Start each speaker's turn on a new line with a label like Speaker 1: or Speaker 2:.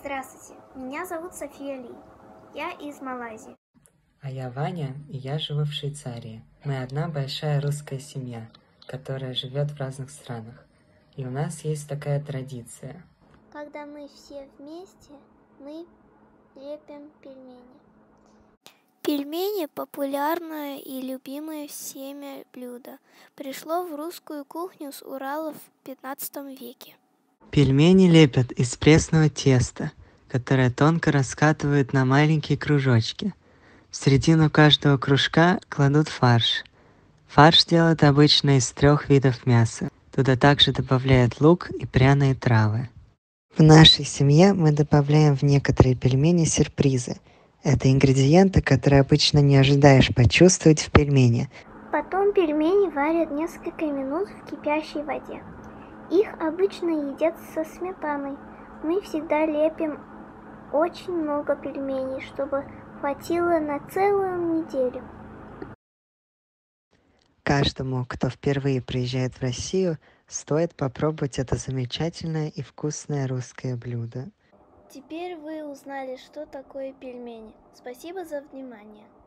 Speaker 1: Здравствуйте, меня зовут София Ли. Я из Малайзии.
Speaker 2: А я Ваня, и я живу в Швейцарии. Мы одна большая русская семья, которая живет в разных странах. И у нас есть такая традиция.
Speaker 1: Когда мы все вместе, мы лепим пельмени. Пельмени – популярное и любимое всеми блюдо. Пришло в русскую кухню с Урала в 15 веке.
Speaker 2: Пельмени лепят из пресного теста, которое тонко раскатывают на маленькие кружочки. В середину каждого кружка кладут фарш. Фарш делают обычно из 3 видов мяса. Туда также добавляют лук и пряные травы. В нашей семье мы добавляем в некоторые пельмени сюрпризы. Это ингредиенты, которые обычно не ожидаешь почувствовать в пельмени.
Speaker 1: Потом пельмени варят несколько минут в кипящей воде. Их обычно едят со сметаной. Мы всегда лепим очень много пельменей, чтобы хватило на целую неделю.
Speaker 2: Каждому, кто впервые приезжает в Россию, стоит попробовать это замечательное и вкусное русское блюдо.
Speaker 1: Теперь вы узнали, что такое пельмени. Спасибо за внимание.